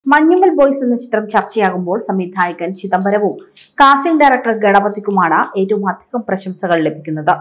Manjummel boys എന്ന ചിത്രം ചർച്ചയാകുമ്പോൾ സംവിധായകൻ ചിദംബരവും കാസ്റ്റിംഗ് ഡയറക്ടർ ഗണപതിക്കുമാണ് ഏറ്റവും അധികം പ്രശംസകൾ ലഭിക്കുന്നത്.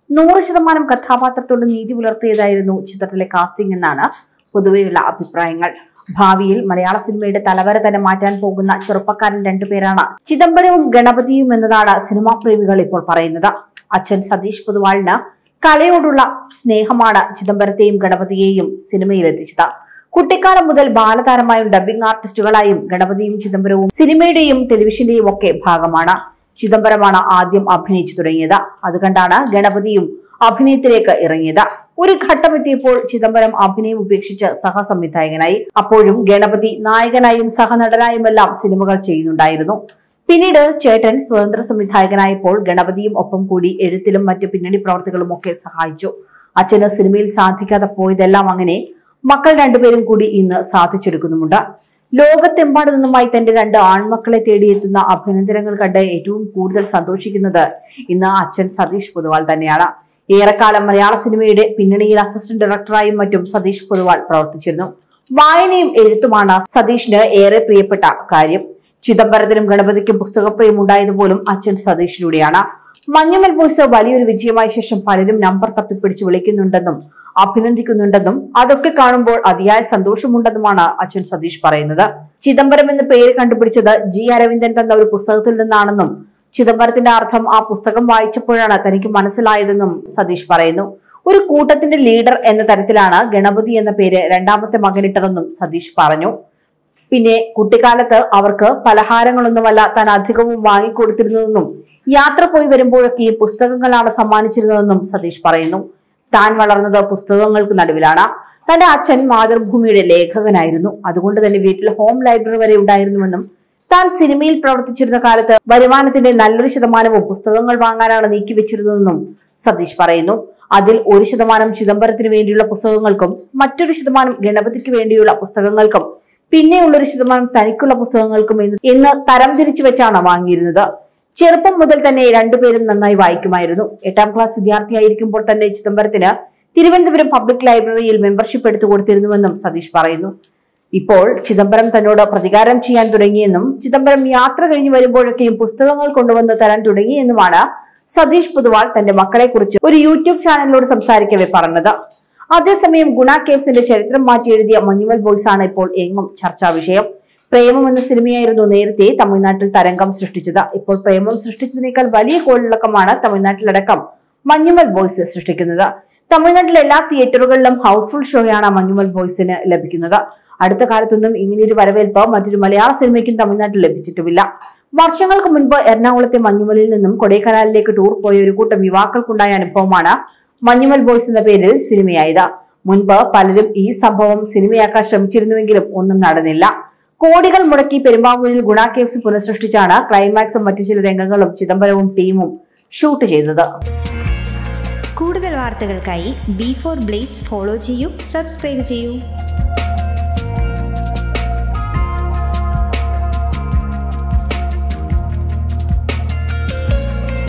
100% കഥാപാത്രത്തോട് നീതി പുലർത്തിയതായിരുന്നു ചിത്രത്തിലെ കാസ്റ്റിംഗ് എന്നാണ് പൊതുവെയുള്ള അഭിപ്രായങ്ങൾ. ഭാവിയിൽ മലയാള സിനിമയുടെ തലവര തന്നെ മാറ്റാൻ പോകുന്ന ചെറുപ്പക്കാരൻ രണ്ടുപേരാണ് ചിദംബരവും ഗണപതിയും എന്നതാണ് സിനിമാ പ്രേമികൾ ഇപ്പോൾ പറയുന്നത്. അച്ഛൻ സതീഷ് പൊതുവാളിന് കലയോടുള്ള സ്നേഹമാണ് ചിദംബരത്തെയും ഗണപതിയെയും സിനിമയിലെത്തിച്ചത്. കുട്ടിക്കാലം മുതൽ ബാലതാരമായും ഡബ്ബിംഗ് ആർട്ടിസ്റ്റുകളായും ഗണപതിയും ചിദംബരവും സിനിമയുടെയും ടെലിവിഷന്റെയും ഒക്കെ ഭാഗമാണ്. ചിദംബരമാണ് ആദ്യം അഭിനയിച്ചു തുടങ്ങിയത്. അതുകൊണ്ടാണ് ഗണപതിയും അഭിനയത്തിലേക്ക് ഇറങ്ങിയത്. ഒരു ഘട്ടം എത്തിയപ്പോൾ ചിദംബരം അഭിനയം ഉപേക്ഷിച്ച് സഹസംവിധായകനായി. അപ്പോഴും ഗണപതി നായകനായും സഹനടനായുമെല്ലാം സിനിമകൾ ചെയ്യുന്നുണ്ടായിരുന്നു. പിന്നീട് ചേട്ടൻ സ്വതന്ത്ര സംവിധായകനായപ്പോൾ ഗണപതിയും ഒപ്പം കൂടി എഴുത്തിലും മറ്റു പിന്നണി പ്രവർത്തികളും ഒക്കെ സഹായിച്ചു. അച്ഛന് സിനിമയിൽ സാധിക്കാതെ പോയതെല്ലാം അങ്ങനെ മക്കൾ രണ്ടുപേരും കൂടി ഇന്ന് സാധിച്ചെടുക്കുന്നുമുണ്ട്. ലോകത്തെമ്പാടു നിന്നുമായി തന്റെ 2 ആൺമക്കളെ തേടിയെത്തുന്ന അഭിനന്ദനങ്ങൾ കണ്ട് ഏറ്റവും കൂടുതൽ സന്തോഷിക്കുന്നത് ഇന്ന് അച്ഛൻ സതീഷ് പൊതുവാൾ തന്നെയാണ്. ഏറെക്കാലം മലയാള സിനിമയുടെ പിന്നണിയിൽ അസിസ്റ്റന്റ് ഡയറക്ടറായും മറ്റും സതീഷ് പൊതുവാൾ പ്രവർത്തിച്ചിരുന്നു. വായനയും എഴുത്തുമാണ് സതീഷിന് ഏറെ പ്രിയപ്പെട്ട കാര്യം. ചിദംബരത്തിനും ഗണപതിക്കും പുസ്തകപ്രിയം ഉണ്ടായതുപോലും അച്ഛൻ സതീഷിലൂടെയാണ്. മഞ്ഞുമൽ ബോയ്സ് വലിയൊരു വിജയമായ ശേഷം പലരും നമ്പർ തപ്പിപ്പിടിച്ച് വിളിക്കുന്നുണ്ടെന്നും അഭിനന്ദിക്കുന്നുണ്ടെന്നും അതൊക്കെ കാണുമ്പോൾ അതിയായ സന്തോഷമുണ്ടെന്നുമാണ് അച്ഛൻ സതീഷ് പറയുന്നത്. ചിദംബരം എന്ന പേര് കണ്ടുപിടിച്ചത് ജി അരവിന്ദൻ തന്ന ഒരു പുസ്തകത്തിൽ നിന്നാണെന്നും ചിദംബരത്തിന്റെ അർത്ഥം ആ പുസ്തകം വായിച്ചപ്പോഴാണ് തനിക്ക് മനസ്സിലായതെന്നും സതീഷ് പറയുന്നു. ഒരു കൂട്ടത്തിന്റെ ലീഡർ എന്ന തരത്തിലാണ് ഗണപതി എന്ന പേര് രണ്ടാമത്തെ മകനിട്ടതെന്നും സതീഷ് പറഞ്ഞു. പിന്നെ കുട്ടിക്കാലത്ത് അവർക്ക് പലഹാരങ്ങളൊന്നുമല്ല താൻ അധികവും വാങ്ങിക്കൊടുത്തിരുന്നതെന്നും യാത്ര പോയി വരുമ്പോഴൊക്കെ പുസ്തകങ്ങളാണ് സമ്മാനിച്ചിരുന്നതെന്നും സതീഷ് പറയുന്നു. താൻ വളർന്നത് പുസ്തകങ്ങൾക്ക് നടുവിലാണ്. തന്റെ അച്ഛൻ മാതൃഭൂമിയുടെ ലേഖകനായിരുന്നു. അതുകൊണ്ട് തന്നെ വീട്ടിൽ ഹോം ലൈബ്രറി വരെ ഉണ്ടായിരുന്നുവെന്നും താൻ സിനിമയിൽ പ്രവർത്തിച്ചിരുന്ന കാലത്ത് വരുമാനത്തിന്റെ നല്ലൊരു ശതമാനവും പുസ്തകങ്ങൾ വാങ്ങാനാണ് നീക്കിവെച്ചിരുന്നതെന്നും സതീഷ് പറയുന്നു. അതിൽ 1% ചിദംബരത്തിന് വേണ്ടിയുള്ള പുസ്തകങ്ങൾക്കും മറ്റൊരു ശതമാനം ഗണപതിക്ക് വേണ്ടിയുള്ള പുസ്തകങ്ങൾക്കും പിന്നെയുള്ളൊരു ശതമാനം തനിക്കുള്ള പുസ്തകങ്ങൾക്കും എന്ന് തരം തിരിച്ചു വെച്ചാണ് വാങ്ങിയിരുന്നത്. ചെറുപ്പം മുതൽ തന്നെ രണ്ടുപേരും നന്നായി വായിക്കുമായിരുന്നു. 8ാം ക്ലാസ് വിദ്യാർത്ഥിയായിരിക്കുമ്പോൾ തന്നെ ചിദംബരത്തിന് തിരുവനന്തപുരം പബ്ലിക് ലൈബ്രറിയിൽ മെമ്പർഷിപ്പ് എടുത്തു കൊടുത്തിരുന്നുവെന്നും സതീഷ് പറയുന്നു. ഇപ്പോൾ ചിദംബരം തന്നോട് പ്രതികാരം ചെയ്യാൻ തുടങ്ങിയെന്നും ചിദംബരം യാത്ര കഴിഞ്ഞു വരുമ്പോഴൊക്കെയും പുസ്തകങ്ങൾ കൊണ്ടുവന്ന് തരാൻ തുടങ്ങിയെന്നുമാണ് സതീഷ് പൊതുവാൾ തന്റെ മക്കളെ കുറിച്ച് ഒരു യൂട്യൂബ് ചാനലിനോട് സംസാരിക്കവേ പറഞ്ഞത്. അതേസമയം ഗുണ കേവ്സിന്റെ ചരിത്രം മാറ്റി എഴുതിയ മഞ്ഞുമൽ ബോയ്സ് ആണ് ഇപ്പോൾ എങ്ങും ചർച്ചാ വിഷയം. പ്രേമം എന്ന സിനിമയായിരുന്നു നേരത്തെ തമിഴ്നാട്ടിൽ തരംഗം സൃഷ്ടിച്ചത്. ഇപ്പോൾ പ്രേമം സൃഷ്ടിച്ചതിനേക്കാൾ വലിയ കോളിളക്കമാണ് തമിഴ്നാട്ടിലടക്കം മഞ്ഞുമൽ ബോയ്സ് സൃഷ്ടിക്കുന്നത്. തമിഴ്നാട്ടിലെ എല്ലാ തിയേറ്ററുകളിലും ഹൗസ്ഫുൾ ഷോയാണ് മഞ്ഞുമൽ ബോയ്സിന് ലഭിക്കുന്നത്. അടുത്ത കാലത്തൊന്നും ഇങ്ങനെയൊരു വരവേൽപ്പ് മറ്റൊരു മലയാള സിനിമയ്ക്കും തമിഴ്നാട്ടിൽ ലഭിച്ചിട്ടുമില്ല. വർഷങ്ങൾക്ക് മുൻപ് എറണാകുളത്തെ മഞ്ഞുമലിൽ നിന്നും കൊടൈക്കനാലിലേക്ക് ടൂർ പോയ ഒരു കൂട്ടം യുവാക്കൾക്കുണ്ടായ അനുഭവമാണ് മഞ്ഞുമൽ ബോയ്സ് എന്ന പേരിൽ സിനിമയായത്. മുൻപ് പലരും ഈ സംഭവം സിനിമയാക്കാൻ ശ്രമിച്ചിരുന്നുവെങ്കിലും ഒന്നും നടന്നില്ല. കോടികൾ മുടക്കി പെരുമ്പാവൂരിൽ ഗുണ കേവ്സ് പുനഃസൃഷ്ടിച്ചാണ് ക്ലൈമാക്സും മറ്റു ചില രംഗങ്ങളും ചിദംബരവും ടീമും ഷൂട്ട് ചെയ്തത്. കൂടുതൽ വാർത്തകൾക്കായി B4 Blaze ഫോളോ ചെയ്യൂ, സബ്സ്ക്രൈബ് ചെയ്യൂ.